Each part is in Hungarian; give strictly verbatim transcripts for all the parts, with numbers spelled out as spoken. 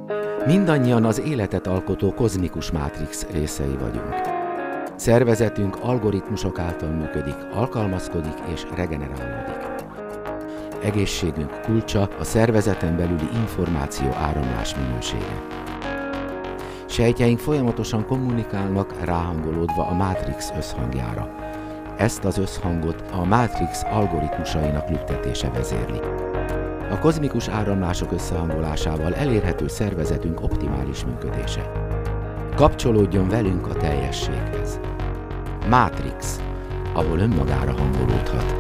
Mindannyian az életet alkotó kozmikus mátrix részei vagyunk. Szervezetünk algoritmusok által működik, alkalmazkodik és regenerálódik. Egészségünk kulcsa a szervezeten belüli információ áramlás minősége. Sejtjeink folyamatosan kommunikálnak, ráhangolódva a mátrix összhangjára. Ezt az összhangot a mátrix algoritmusainak lüktetése vezérli. A kozmikus áramlások összehangolásával elérhető szervezetünk optimális működése. Kapcsolódjon velünk a teljességhez. Mátrix, ahol önmagára hangolódhat.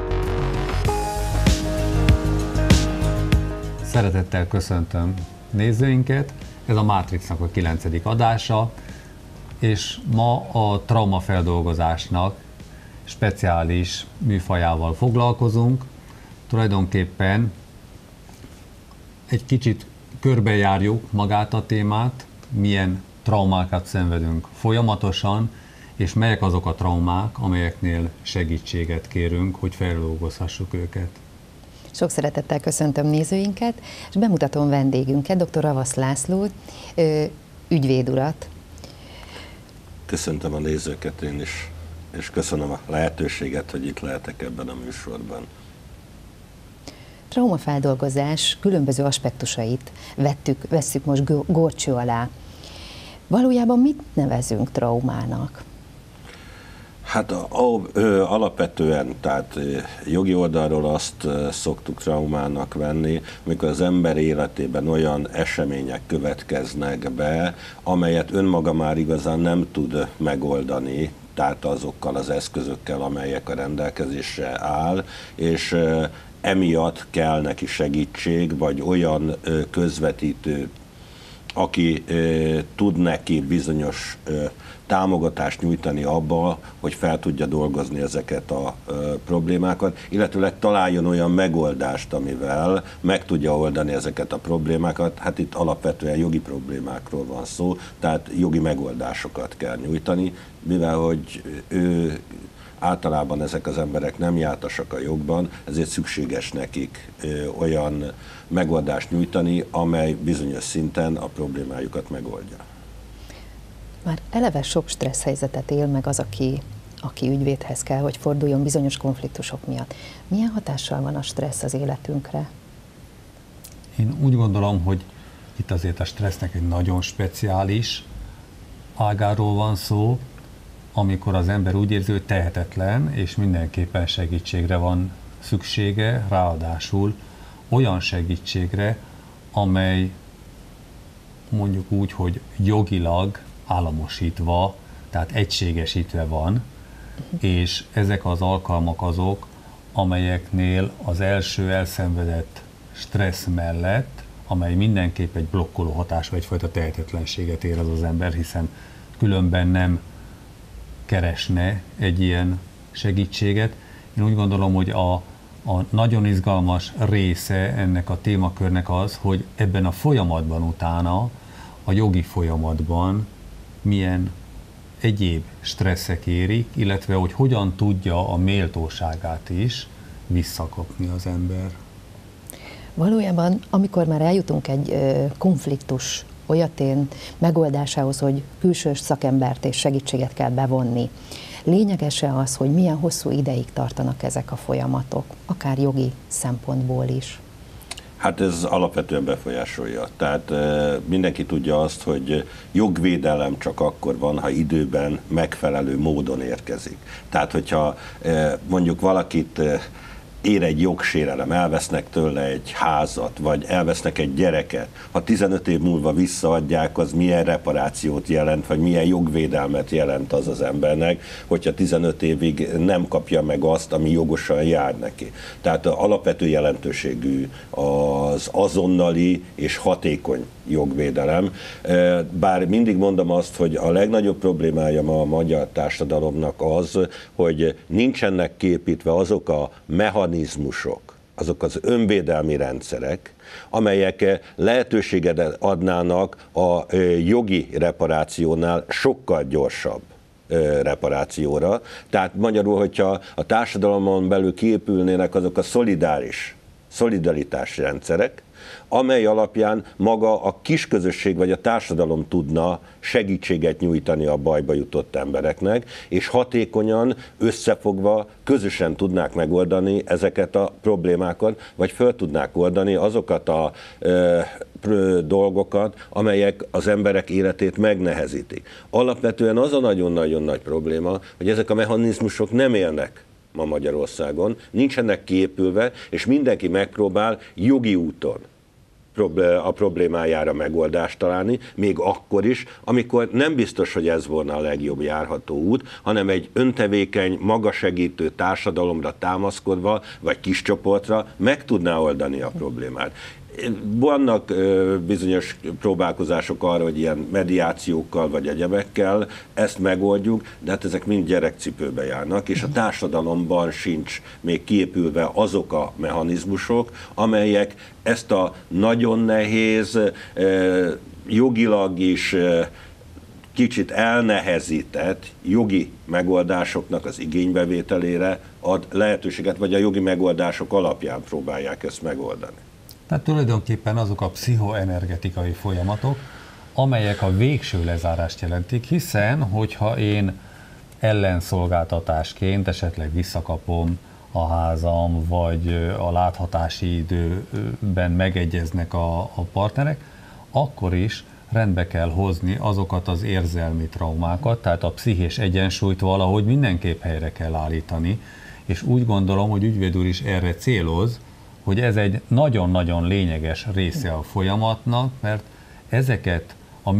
Szeretettel köszöntöm nézőinket, ez a Mátrixnak a kilencedik adása, és ma a traumafeldolgozásnak speciális műfajával foglalkozunk. Tulajdonképpen egy kicsit körbejárjuk magát a témát, milyen traumákat szenvedünk folyamatosan, és melyek azok a traumák, amelyeknél segítséget kérünk, hogy feldolgozhassuk őket. Sok szeretettel köszöntöm nézőinket, és bemutatom vendégünket, dr. Ravasz László, ügyvéd urat. Köszöntöm a nézőket én is, és köszönöm a lehetőséget, hogy itt lehetek ebben a műsorban. Traumafeldolgozás különböző aspektusait vettük, vesszük most górcső alá. Valójában mit nevezünk traumának? Hát a, a, ö, alapvetően, tehát jogi oldalról azt szoktuk traumának venni, amikor az ember életében olyan események következnek be, amelyet önmaga már igazán nem tud megoldani, tehát azokkal az eszközökkel, amelyek a rendelkezésre áll, és ö, emiatt kell neki segítség, vagy olyan ö, közvetítő, aki ö, tud neki bizonyos ö, támogatást nyújtani abba, hogy fel tudja dolgozni ezeket a ö, problémákat, illetőleg találjon olyan megoldást, amivel meg tudja oldani ezeket a problémákat. Hát itt alapvetően jogi problémákról van szó, tehát jogi megoldásokat kell nyújtani, mivel hogy ő általában ezek az emberek nem jártasak a jogban, ezért szükséges nekik ö, olyan megoldást nyújtani, amely bizonyos szinten a problémájukat megoldja. Már eleve sok stressz helyzetet él meg az, aki, aki ügyvédhez kell, hogy forduljon bizonyos konfliktusok miatt. Milyen hatással van a stressz az életünkre? Én úgy gondolom, hogy itt azért a stressznek egy nagyon speciális ágáról van szó, amikor az ember úgy érzi, hogy tehetetlen, és mindenképpen segítségre van szüksége, ráadásul olyan segítségre, amely mondjuk úgy, hogy jogilag államosítva, tehát egységesítve van, és ezek az alkalmak azok, amelyeknél az első elszenvedett stressz mellett, amely mindenképp egy blokkoló hatás, vagy egyfajta tehetetlenséget érez az ember, hiszen különben nem keresne egy ilyen segítséget. Én úgy gondolom, hogy a, a nagyon izgalmas része ennek a témakörnek az, hogy ebben a folyamatban utána, a jogi folyamatban milyen egyéb stresszek érik, illetve hogy hogyan tudja a méltóságát is visszakapni az ember. Valójában, amikor már eljutunk egy ö, konfliktus olyatén megoldásához, hogy külső szakembert és segítséget kell bevonni, lényeges-e az, hogy milyen hosszú ideig tartanak ezek a folyamatok, akár jogi szempontból is? Hát ez alapvetően befolyásolja. Tehát e, mindenki tudja azt, hogy jogvédelem csak akkor van, ha időben megfelelő módon érkezik. Tehát, hogyha e, mondjuk valakit e, ér egy jogsérelem, elvesznek tőle egy házat, vagy elvesznek egy gyereket, ha tizenöt év múlva visszaadják, az milyen reparációt jelent, vagy milyen jogvédelmet jelent az az embernek, hogyha tizenöt évig nem kapja meg azt, ami jogosan jár neki. Tehát alapvető jelentőségű az azonnali és hatékony jogvédelem. Bár mindig mondom azt, hogy a legnagyobb problémája ma a magyar társadalomnak az, hogy nincsenek kiépítve azok a mechanizmusok, azok az önvédelmi rendszerek, amelyek lehetőséget adnának a jogi reparációnál sokkal gyorsabb reparációra. Tehát magyarul, hogyha a társadalomon belül kiépülnének azok a szolidáris szolidaritási rendszerek, amely alapján maga a kisközösség vagy a társadalom tudna segítséget nyújtani a bajba jutott embereknek, és hatékonyan, összefogva, közösen tudnák megoldani ezeket a problémákat, vagy föl tudnák oldani azokat a ö, ö, dolgokat, amelyek az emberek életét megnehezítik. Alapvetően az a nagyon-nagyon nagy probléma, hogy ezek a mechanizmusok nem élnek ma Magyarországon, nincsenek kiépülve, és mindenki megpróbál jogi úton a problémájára megoldást találni, még akkor is, amikor nem biztos, hogy ez volna a legjobb járható út, hanem egy öntevékeny, magasegítő társadalomra támaszkodva, vagy kis csoportra meg tudná oldani a problémát. Vannak bizonyos próbálkozások arra, hogy ilyen mediációkkal vagy egyebekkel ezt megoldjuk, de hát ezek mind gyerekcipőbe járnak, és a társadalomban sincs még kiépülve azok a mechanizmusok, amelyek ezt a nagyon nehéz, jogilag is kicsit elnehezített jogi megoldásoknak az igénybevételére ad lehetőséget, vagy a jogi megoldások alapján próbálják ezt megoldani. Tehát tulajdonképpen azok a pszichoenergetikai folyamatok, amelyek a végső lezárást jelentik, hiszen hogyha én ellenszolgáltatásként esetleg visszakapom a házam, vagy a láthatási időben megegyeznek a, a partnerek, akkor is rendbe kell hozni azokat az érzelmi traumákat, tehát a pszichés egyensúlyt valahogy mindenképp helyre kell állítani, és úgy gondolom, hogy ügyvéd úr is erre céloz, hogy ez egy nagyon-nagyon lényeges része a folyamatnak, mert ezeket a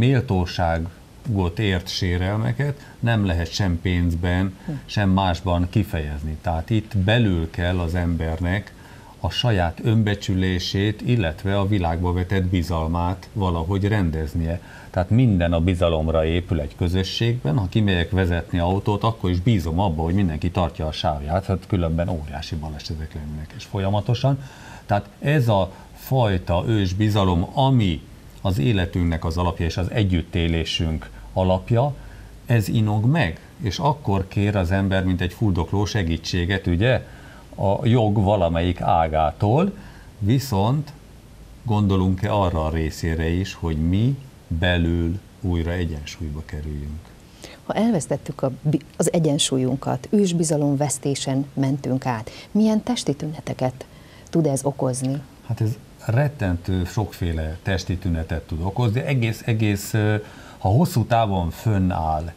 méltóságot ért sérelmeket nem lehet sem pénzben, sem másban kifejezni. Tehát itt belül kell az embernek a saját önbecsülését, illetve a világba vetett bizalmát valahogy rendeznie. Tehát minden a bizalomra épül egy közösségben, ha kimegyek vezetni autót, akkor is bízom abba, hogy mindenki tartja a sávját, hát különben óriási balesetek lennének és folyamatosan. Tehát ez a fajta ős bizalom, ami az életünknek az alapja és az együttélésünk alapja, ez inog meg, és akkor kér az ember, mint egy fuldokló segítséget, ugye, a jog valamelyik ágától, viszont gondolunk-e arra a részére is, hogy mi belül újra egyensúlyba kerüljünk. Ha elvesztettük a, az egyensúlyunkat, ősbizalomvesztésen mentünk át, milyen testi tüneteket tud ez okozni? Hát ez rettentő sokféle testi tünetet tud okozni, egész, egész, ha hosszú távon fönnáll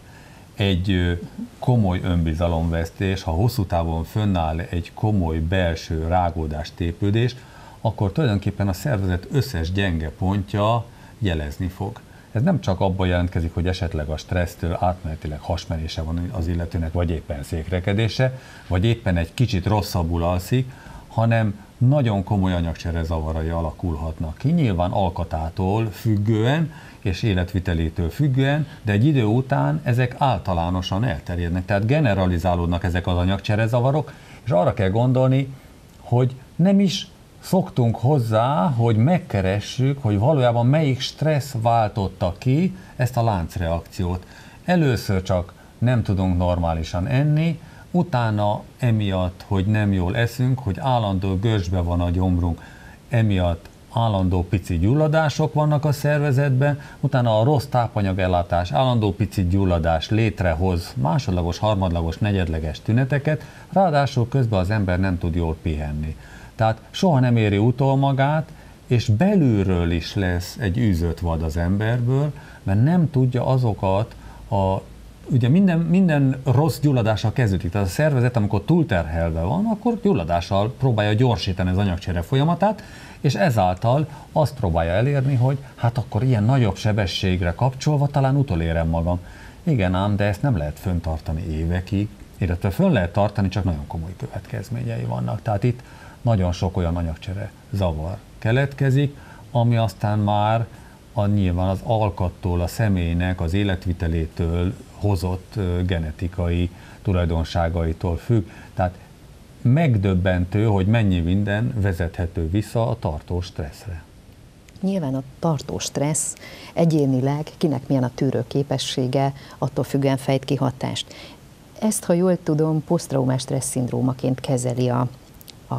egy komoly önbizalomvesztés, ha hosszú távon fönnáll egy komoly belső rágódás, tépődés, akkor tulajdonképpen a szervezet összes gyenge pontja jelezni fog. Ez nem csak abban jelentkezik, hogy esetleg a stressztől átmenetileg hasmenése van az illetőnek, vagy éppen székrekedése, vagy éppen egy kicsit rosszabbul alszik, hanem nagyon komoly anyagcsere zavarai alakulhatnak ki, nyilván alkatától függően és életvitelétől függően, de egy idő után ezek általánosan elterjednek, tehát generalizálódnak ezek az anyagcsere zavarok, és arra kell gondolni, hogy nem is szoktunk hozzá, hogy megkeressük, hogy valójában melyik stressz váltotta ki ezt a láncreakciót. Először csak nem tudunk normálisan enni, utána emiatt, hogy nem jól eszünk, hogy állandó görcsbe van a gyomrunk, emiatt állandó pici gyulladások vannak a szervezetben, utána a rossz tápanyagellátás, állandó pici gyulladás létrehoz másodlagos, harmadlagos, negyedleges tüneteket, ráadásul közben az ember nem tud jól pihenni. Tehát soha nem éri utol magát, és belülről is lesz egy űzött vad az emberből, mert nem tudja azokat a ugye minden, minden rossz gyulladással kezdődik, tehát a szervezet, amikor túlterhelve van, akkor gyulladással próbálja gyorsítani az anyagcsere folyamatát, és ezáltal azt próbálja elérni, hogy hát akkor ilyen nagyobb sebességre kapcsolva talán utolérem magam. Igen ám, de ezt nem lehet föntartani évekig, illetve fönn lehet tartani, csak nagyon komoly következményei vannak. Tehát itt nagyon sok olyan anyagcsere zavar keletkezik, ami aztán már a, nyilván az alkattól, a személynek az életvitelétől hozott genetikai tulajdonságaitól függ. Tehát megdöbbentő, hogy mennyi minden vezethető vissza a tartós stresszre. Nyilván a tartós stressz egyénileg, kinek milyen a tűrő képessége, attól függően fejt ki hatást. Ezt, ha jól tudom, posztraumás stressz szindrómaként kezeli a, a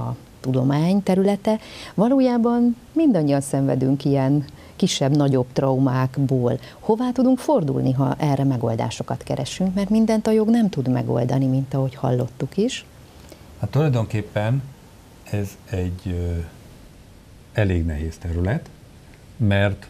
tudomány területe. Valójában mindannyian szenvedünk ilyen kisebb-nagyobb traumákból. Hová tudunk fordulni, ha erre megoldásokat keresünk, mert mindent a jog nem tud megoldani, mint ahogy hallottuk is. Hát tulajdonképpen ez egy ö, elég nehéz terület, mert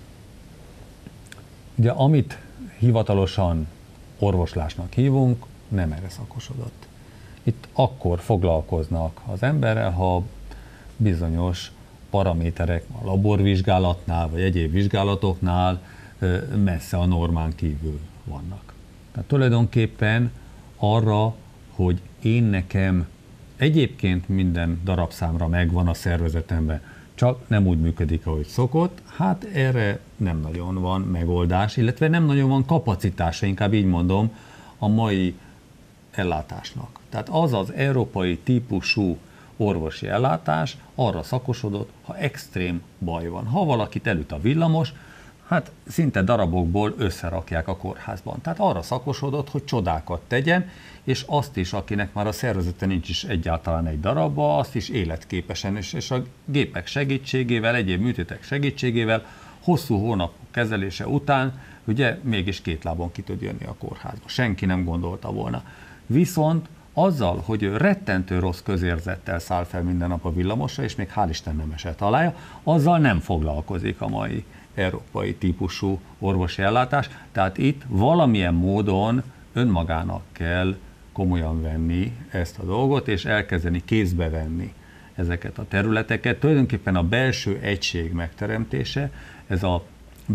ugye amit hivatalosan orvoslásnak hívunk, nem erre szakosodott. Itt akkor foglalkoznak az emberrel, ha bizonyos paraméterek a laborvizsgálatnál, vagy egyéb vizsgálatoknál messze a normán kívül vannak. Tehát tulajdonképpen arra, hogy én nekem egyébként minden darabszámra megvan a szervezetemben, csak nem úgy működik, ahogy szokott, hát erre nem nagyon van megoldás, illetve nem nagyon van kapacitása, inkább így mondom, a mai ellátásnak. Tehát az az európai típusú orvosi ellátás arra szakosodott, ha extrém baj van. Ha valakit elüt a villamos, hát szinte darabokból összerakják a kórházban. Tehát arra szakosodott, hogy csodákat tegyen, és azt is, akinek már a szervezete nincs is egyáltalán egy darabba, azt is életképesen, és, és a gépek segítségével, egyéb műtétek segítségével, hosszú hónapok kezelése után, ugye mégis két lábon ki tud jönni a kórházba. Senki nem gondolta volna. Viszont azzal, hogy ő rettentő rossz közérzettel száll fel minden nap a villamosra, és még hál' Isten nem esett alája, azzal nem foglalkozik a mai európai típusú orvosi ellátás. Tehát itt valamilyen módon önmagának kell komolyan venni ezt a dolgot, és elkezdeni kézbe venni ezeket a területeket. Tulajdonképpen a belső egység megteremtése, ez a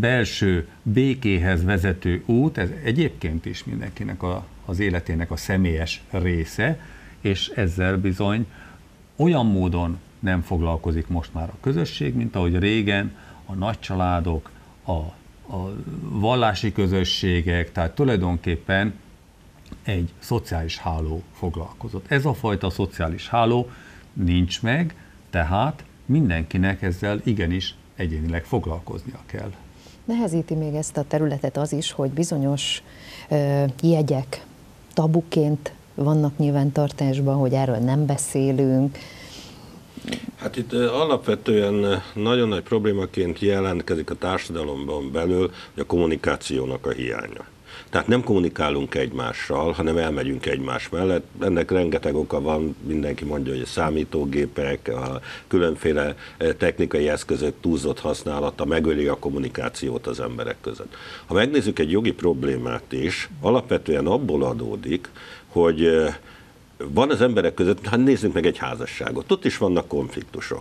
belső békéhez vezető út, ez egyébként is mindenkinek a, az életének a személyes része, és ezzel bizony olyan módon nem foglalkozik most már a közösség, mint ahogy régen a nagycsaládok, a, a vallási közösségek, tehát tulajdonképpen egy szociális háló foglalkozott. Ez a fajta szociális háló nincs meg, tehát mindenkinek ezzel igenis egyénileg foglalkoznia kell. Nehezíti még ezt a területet az is, hogy bizonyos ö, jegyek tabuként vannak nyilvántartásban, hogy erről nem beszélünk. Hát itt alapvetően nagyon nagy problémaként jelentkezik a társadalomban belül a kommunikációnak a hiánya. Tehát nem kommunikálunk egymással, hanem elmegyünk egymás mellett. Ennek rengeteg oka van, mindenki mondja, hogy a számítógépek, a különféle technikai eszközök túlzott használata megöli a kommunikációt az emberek között. Ha megnézzük egy jogi problémát is, alapvetően abból adódik, hogy van az emberek között, hát nézzünk meg egy házasságot, ott is vannak konfliktusok.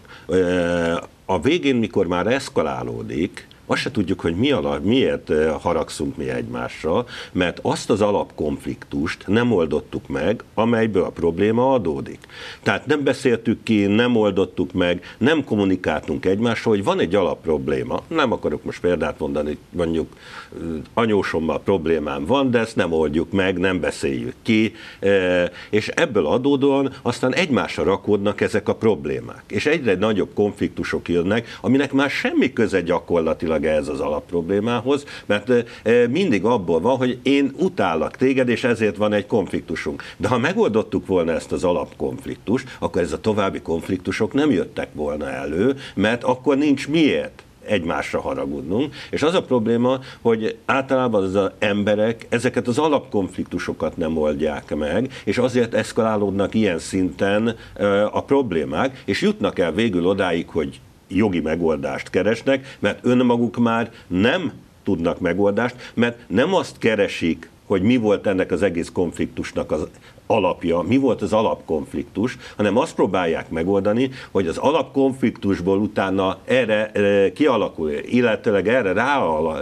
A végén, mikor már eszkalálódik, azt se tudjuk, hogy mi alap, miért haragszunk mi egymásra, mert azt az alapkonfliktust nem oldottuk meg, amelyből a probléma adódik. Tehát nem beszéltük ki, nem oldottuk meg, nem kommunikáltunk egymással, hogy van egy alapprobléma. Nem akarok most példát mondani, mondjuk anyósommal problémám van, de ezt nem oldjuk meg, nem beszéljük ki, és ebből adódóan aztán egymásra rakódnak ezek a problémák. És egyre nagyobb konfliktusok jönnek, aminek már semmi köze gyakorlatilag ez az alapproblémához, mert mindig abból van, hogy én utállak téged, és ezért van egy konfliktusunk. De ha megoldottuk volna ezt az alapkonfliktust, akkor ez a további konfliktusok nem jöttek volna elő, mert akkor nincs miért egymásra haragudnunk, és az a probléma, hogy általában az, az emberek ezeket az alapkonfliktusokat nem oldják meg, és azért eszkalálódnak ilyen szinten a problémák, és jutnak el végül odáig, hogy jogi megoldást keresnek, mert önmaguk már nem tudnak megoldást, mert nem azt keresik, hogy mi volt ennek az egész konfliktusnak az alapja, mi volt az alapkonfliktus, hanem azt próbálják megoldani, hogy az alapkonfliktusból utána erre kialakul, illetőleg erre rá,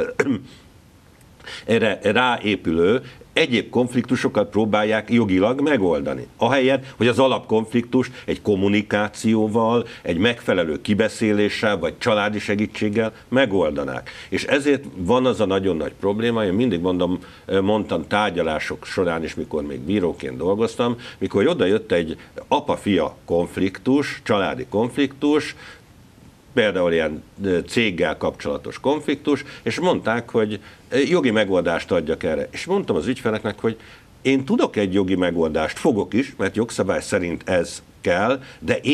erre ráépülő egyéb konfliktusokat próbálják jogilag megoldani. Ahelyett, hogy az alapkonfliktust egy kommunikációval, egy megfelelő kibeszéléssel, vagy családi segítséggel megoldanák. És ezért van az a nagyon nagy probléma, én mindig mondom, mondtam tárgyalások során is, mikor még bíróként dolgoztam, mikor oda jött egy apa-fia konfliktus, családi konfliktus, például ilyen céggel kapcsolatos konfliktus, és mondták, hogy jogi megoldást adjak erre. És mondtam az ügyfeleknek, hogy én tudok egy jogi megoldást, fogok is, mert jogszabály szerint ez kell, de én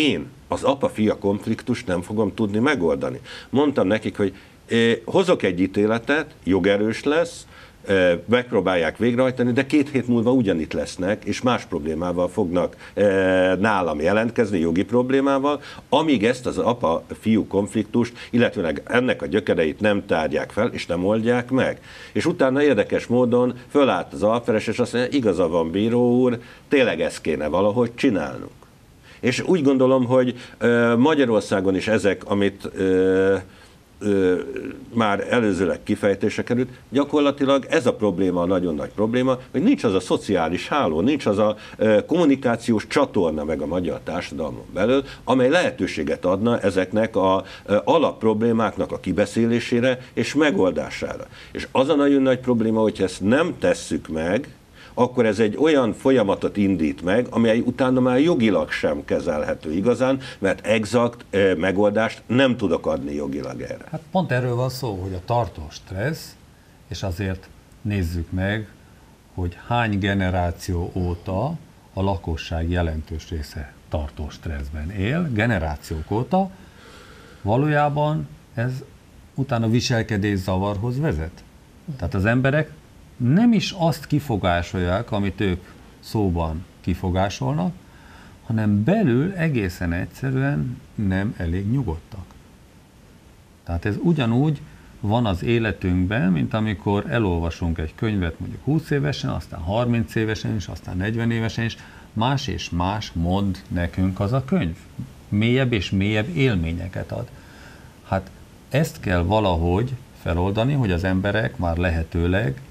az apa-fia konfliktust nem fogom tudni megoldani. Mondtam nekik, hogy eh, hozok egy ítéletet, jogerős lesz, eh, megpróbálják végrehajtani, de két hét múlva ugyanitt lesznek, és más problémával fognak eh, nálam jelentkezni, jogi problémával, amíg ezt az apa-fiú konfliktust, illetve ennek a gyökereit nem tárják fel, és nem oldják meg. És utána érdekes módon fölállt az alperes, és azt mondja, igaza van, bíró úr, tényleg ezt kéne valahogy csinálnunk. És úgy gondolom, hogy Magyarországon is ezek, amit ö, ö, már előzőleg kifejtése került, gyakorlatilag ez a probléma, a nagyon nagy probléma, hogy nincs az a szociális háló, nincs az a ö, kommunikációs csatorna meg a magyar társadalmon belül, amely lehetőséget adna ezeknek a ö, alapproblémáknak a kibeszélésére és megoldására. És az a nagyon nagy probléma, hogy ezt nem tesszük meg, akkor ez egy olyan folyamatot indít meg, amely utána már jogilag sem kezelhető igazán, mert exakt eh, megoldást nem tudok adni jogilag erre. Hát pont erről van szó, hogy a tartós stressz, és azért nézzük meg, hogy hány generáció óta a lakosság jelentős része tartós stresszben él, generációk óta, valójában ez utána viselkedészavarhoz vezet. Tehát az emberek nem is azt kifogásolják, amit ők szóban kifogásolnak, hanem belül egészen egyszerűen nem elég nyugodtak. Tehát ez ugyanúgy van az életünkben, mint amikor elolvasunk egy könyvet mondjuk húsz évesen, aztán harminc évesen is, aztán negyven évesen is, más és más mond nekünk az a könyv. Mélyebb és mélyebb élményeket ad. Hát ezt kell valahogy feloldani, hogy az emberek már lehetőleg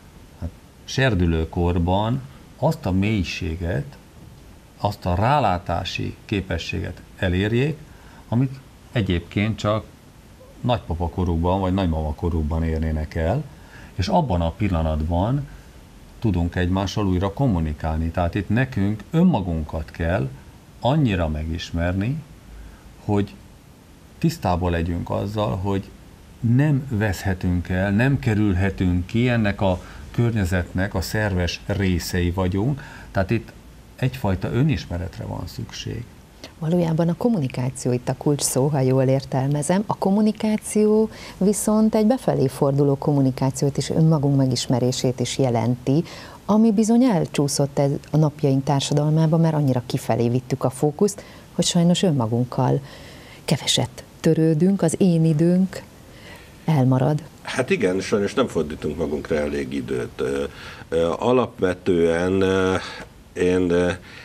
serdülőkorban azt a mélységet, azt a rálátási képességet elérjék, amit egyébként csak nagypapakorukban vagy nagymamakorukban érnének el, és abban a pillanatban tudunk egymással újra kommunikálni. Tehát itt nekünk önmagunkat kell annyira megismerni, hogy tisztában legyünk azzal, hogy nem veszhetünk el, nem kerülhetünk ki, ennek a környezetnek a szerves részei vagyunk, tehát itt egyfajta önismeretre van szükség. Valójában a kommunikáció itt a kulcs szó, ha jól értelmezem. A kommunikáció viszont egy befelé forduló kommunikációt és önmagunk megismerését is jelenti, ami bizony elcsúszott ez a napjaink társadalmában, mert annyira kifelé vittük a fókuszt, hogy sajnos önmagunkkal keveset törődünk, az én időnk elmarad. Hát igen, sajnos nem fordítunk magunkra elég időt. Alapvetően én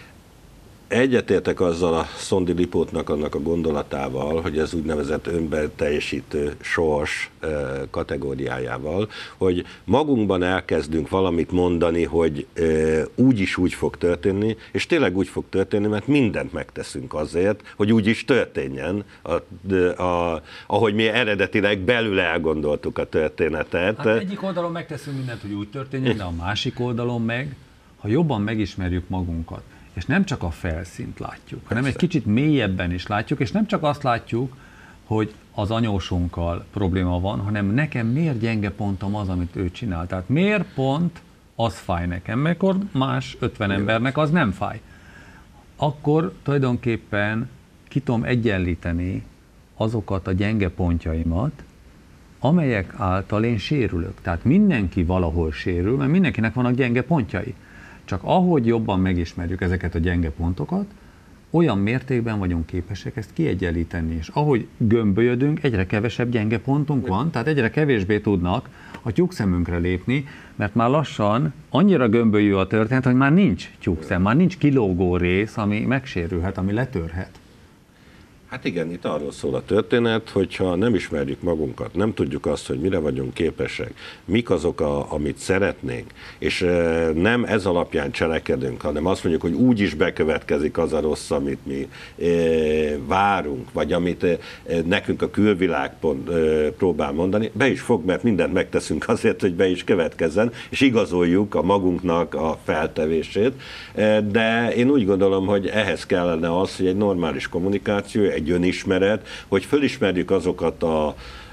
egyetértek azzal a Szondi Lipótnak annak a gondolatával, hogy ez úgynevezett önbeteljesítő sors kategóriájával, hogy magunkban elkezdünk valamit mondani, hogy úgy is úgy fog történni, és tényleg úgy fog történni, mert mindent megteszünk azért, hogy úgy is történjen, a, a, ahogy mi eredetileg belül elgondoltuk a történetet. Hát egyik oldalon megteszünk mindent, hogy úgy történjen, de a másik oldalon meg, ha jobban megismerjük magunkat, és nem csak a felszínt látjuk, hanem egy kicsit mélyebben is látjuk, és nem csak azt látjuk, hogy az anyósunkkal probléma van, hanem nekem miért gyenge pontom az, amit ő csinál. Tehát miért pont az fáj nekem, mert akkor más ötven embernek az nem fáj. Akkor tulajdonképpen ki tudom egyenlíteni azokat a gyenge pontjaimat, amelyek által én sérülök. Tehát mindenki valahol sérül, mert mindenkinek vannak gyenge pontjai. Csak ahogy jobban megismerjük ezeket a gyenge pontokat, olyan mértékben vagyunk képesek ezt kiegyenlíteni, és ahogy gömbölyödünk, egyre kevesebb gyenge pontunk van, tehát egyre kevésbé tudnak a tyúkszemünkre lépni, mert már lassan annyira gömbölyű a történet, hogy már nincs tyúkszem, már nincs kilógó rész, ami megsérülhet, ami letörhet. Hát igen, itt arról szól a történet, hogyha nem ismerjük magunkat, nem tudjuk azt, hogy mire vagyunk képesek, mik azok, a, amit szeretnénk, és e, nem ez alapján cselekedünk, hanem azt mondjuk, hogy úgy is bekövetkezik az a rossz, amit mi e, várunk, vagy amit e, nekünk a külvilág pont, e, próbál mondani, be is fog, mert mindent megteszünk azért, hogy be is következzen, és igazoljuk a magunknak a feltevését, e, de én úgy gondolom, hogy ehhez kellene az, hogy egy normális kommunikáció, egy önismeret, hogy fölismerjük azokat a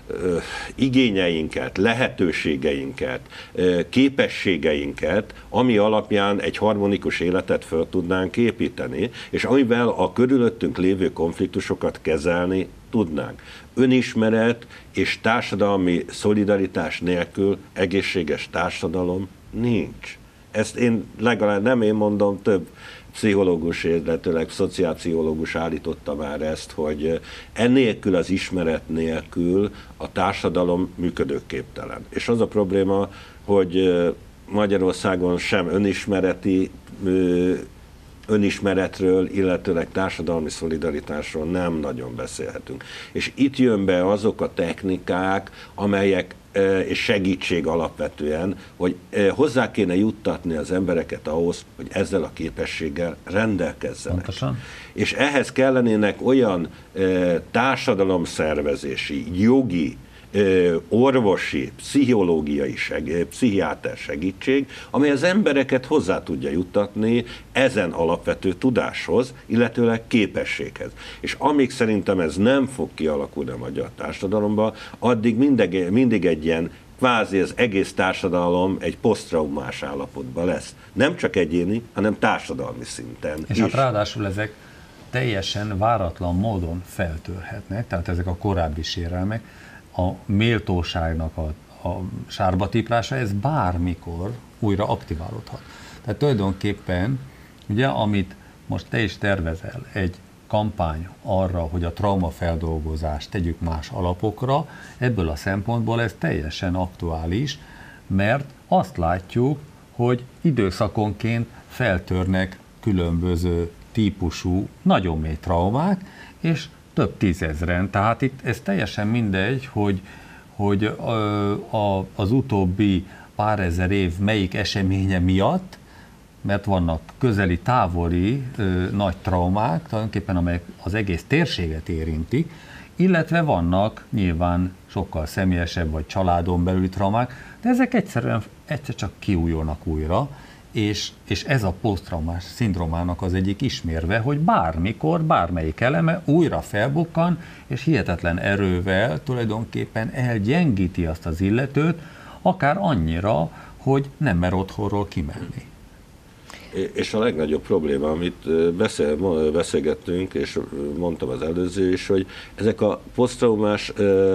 igényeinket, lehetőségeinket, képességeinket, ami alapján egy harmonikus életet föl tudnánk építeni, és amivel a körülöttünk lévő konfliktusokat kezelni tudnánk. Önismeret és társadalmi szolidaritás nélkül egészséges társadalom nincs. Ezt én legalább nem én mondom, több pszichológus, illetőleg szociálpszichológus állította már ezt, hogy ennélkül, az ismeret nélkül a társadalom működőképtelen. És az a probléma, hogy Magyarországon sem önismereti önismeretről, illetőleg társadalmi szolidaritásról nem nagyon beszélhetünk. És itt jön be azok a technikák, amelyek és segítség alapvetően, hogy hozzá kéne juttatni az embereket ahhoz, hogy ezzel a képességgel rendelkezzenek. Pontosan. És ehhez kellenének olyan társadalomszervezési, jogi, orvosi, pszichológiai, seg, pszichiáter segítség, amely az embereket hozzá tudja juttatni ezen alapvető tudáshoz, illetőleg képességhez. És amíg szerintem ez nem fog kialakulni a magyar társadalomban, addig mindig, mindig egy ilyen kvázi az egész társadalom egy posztraumás állapotban lesz. Nem csak egyéni, hanem társadalmi szinten És is. hát ráadásul ezek teljesen váratlan módon feltörhetnek, tehát ezek a korábbi sérelmek, a méltóságnak a, a sárba tiprása, ez bármikor újra aktiválódhat. Tehát tulajdonképpen, ugye, amit most te is tervezel, egy kampány arra, hogy a traumafeldolgozást tegyük más alapokra, ebből a szempontból ez teljesen aktuális, mert azt látjuk, hogy időszakonként feltörnek különböző típusú, nagyon mély traumák, és több tízezren. Tehát itt ez teljesen mindegy, hogy, hogy a, a, az utóbbi pár ezer év melyik eseménye miatt, mert vannak közeli, távoli ö, nagy traumák, tulajdonképpen amelyek az egész térséget érintik, illetve vannak nyilván sokkal személyesebb vagy családon belüli traumák, de ezek egyszerűen egyszer csak kiújulnak újra, és, és ez a posztraumás szindrómának az egyik ismérve, hogy bármikor, bármelyik eleme újra felbukkan, és hihetetlen erővel tulajdonképpen elgyengíti azt az illetőt, akár annyira, hogy nem mer otthonról kimenni. És a legnagyobb probléma, amit beszél, beszélgettünk, és mondtam az előző is, hogy ezek a posztraumás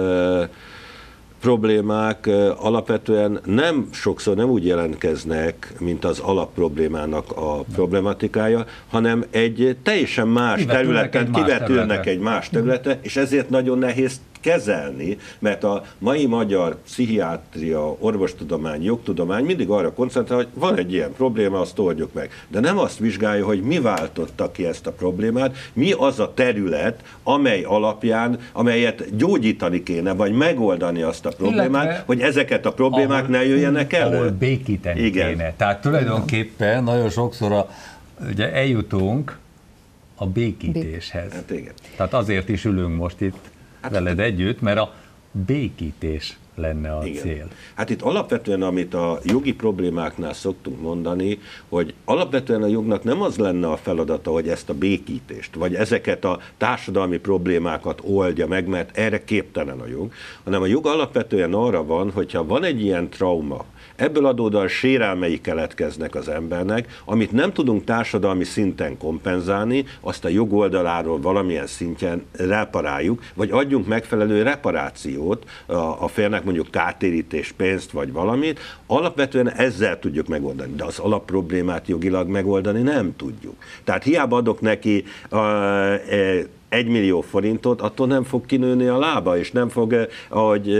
problémák alapvetően nem sokszor nem úgy jelentkeznek, mint az alapproblémának a problematikája, hanem egy teljesen más kivetülnek területen egy kivetülnek más egy más területre, és ezért nagyon nehéz kezelni, mert a mai magyar pszichiátria, orvostudomány, jogtudomány mindig arra koncentrál, hogy van egy ilyen probléma, azt oldjuk meg. De nem azt vizsgálja, hogy mi váltotta ki ezt a problémát, mi az a terület, amely alapján, amelyet gyógyítani kéne, vagy megoldani azt a problémát, illetve, hogy ezeket a problémák ahol, ne jöjjenek elő. Ahol békíteni Igen. kéne. Tehát tulajdonképpen nagyon sokszor a, ugye eljutunk a békítéshez. Hát igen. Tehát azért is ülünk most itt hát veled együtt, mert a békítés lenne a igen. cél. Hát itt alapvetően, amit a jogi problémáknál szoktunk mondani, hogy alapvetően a jognak nem az lenne a feladata, hogy ezt a békítést, vagy ezeket a társadalmi problémákat oldja meg, mert erre képtelen a jog, hanem a jog alapvetően arra van, hogyha van egy ilyen trauma, ebből adódóan sérelmei keletkeznek az embernek, amit nem tudunk társadalmi szinten kompenzálni, azt a jog oldaláról valamilyen szinten reparáljuk, vagy adjunk megfelelő reparációt a, a félnek, mondjuk kártérítés, pénzt vagy valamit, alapvetően ezzel tudjuk megoldani, de az alapproblémát jogilag megoldani nem tudjuk. Tehát hiába adok neki a, a, egy millió forintot, attól nem fog kinőni a lába, és nem fog, ahogy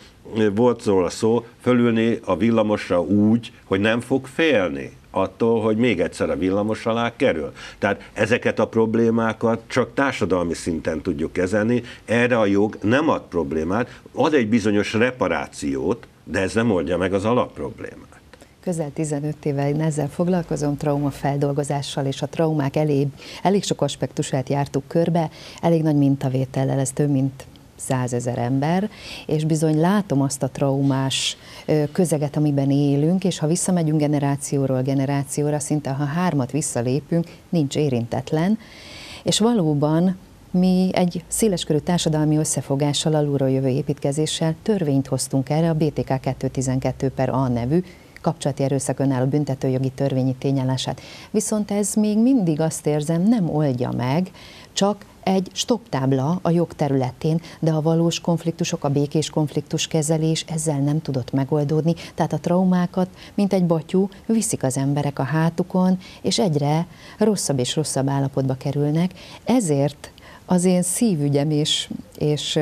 volt róla szó, fölülni a villamosra úgy, hogy nem fog félni attól, hogy még egyszer a villamos alá kerül. Tehát ezeket a problémákat csak társadalmi szinten tudjuk kezelni, erre a jog nem ad problémát, ad egy bizonyos reparációt, de ez nem oldja meg az alapproblémát. Közel tizenöt éve én ezzel foglalkozom, traumafeldolgozással, és a traumák elég, elég sok aspektusát jártuk körbe, elég nagy mintavétellel, ez több mint százezer ember, és bizony látom azt a traumás közeget, amiben élünk, és ha visszamegyünk generációról generációra, szinte ha hármat visszalépünk, nincs érintetlen, és valóban Mi egy széleskörű társadalmi összefogással, alulról jövő építkezéssel törvényt hoztunk erre, a bé té ká kétszáztizenkettő per A nevű kapcsolati erőszak önálló büntetőjogi törvényi tényállását. Viszont ez még mindig, azt érzem, nem oldja meg, csak egy stopptábla a jog területén, de a valós konfliktusok, a békés konfliktuskezelés ezzel nem tudott megoldódni, tehát a traumákat, mint egy batyú, viszik az emberek a hátukon, és egyre rosszabb és rosszabb állapotba kerülnek. Ezért az én szívügyem és, és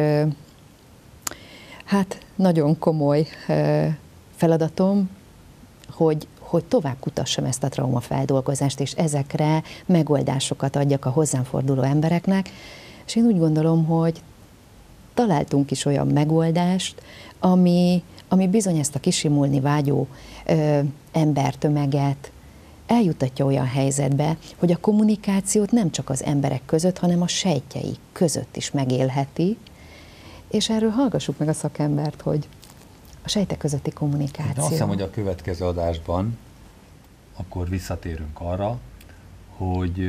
hát nagyon komoly feladatom, hogy, hogy tovább kutassam ezt a traumafeldolgozást, és ezekre megoldásokat adjak a hozzám forduló embereknek, és én úgy gondolom, hogy találtunk is olyan megoldást, ami, ami bizony ezt a kisimulni vágyó ö, embertömeget eljutatja olyan helyzetbe, hogy a kommunikációt nem csak az emberek között, hanem a sejtjei között is megélheti, és erről hallgassuk meg a szakembert, hogy a sejtek közötti kommunikáció. De azt hiszem, hogy a következő adásban akkor visszatérünk arra, hogy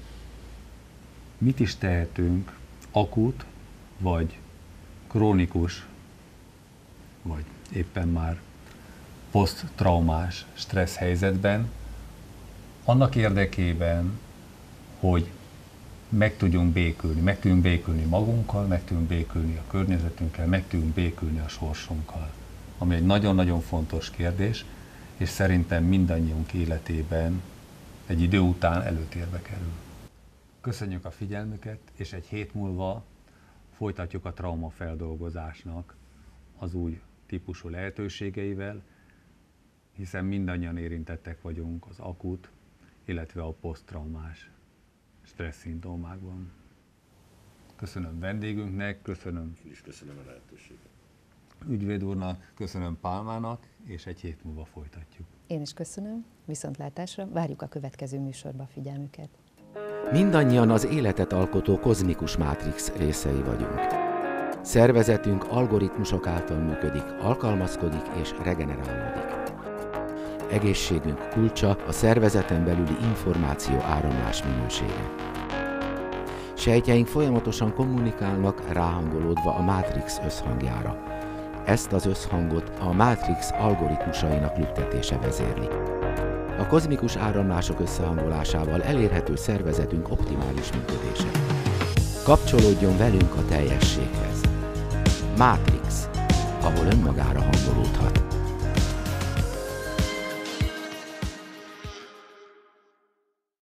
mit is tehetünk akut, vagy krónikus, vagy éppen már poszttraumás stressz helyzetben, annak érdekében, hogy meg tudjunk békülni, meg tudjunk békülni magunkkal, meg tudjunk békülni a környezetünkkel, meg tudjunk békülni a sorsunkkal. Ami egy nagyon-nagyon fontos kérdés, és szerintem mindannyiunk életében egy idő után előtérbe kerül. Köszönjük a figyelmüket, és egy hét múlva folytatjuk a traumafeldolgozásnak az új típusú lehetőségeivel, hiszen mindannyian érintettek vagyunk az akut, illetve a poszttraumás stressz szindrómákban. Köszönöm vendégünknek, köszönöm. Én is köszönöm a lehetőséget. Ügyvéd úrnak, köszönöm Pálmának, és egy hét múlva folytatjuk. Én is köszönöm, viszontlátásra, várjuk a következő műsorba a figyelmüket. Mindannyian az életet alkotó kozmikus mátrix részei vagyunk. Szervezetünk algoritmusok által működik, alkalmazkodik és regenerálódik. Egészségünk kulcsa a szervezeten belüli információ áramlás minősége. Sejtjeink folyamatosan kommunikálnak, ráhangolódva a mátrix összhangjára. Ezt az összhangot a mátrix algoritmusainak lüktetése vezérli. A kozmikus áramlások összehangolásával elérhető szervezetünk optimális működése. Kapcsolódjon velünk a teljességhez. Mátrix, ahol önmagára hangolódhat.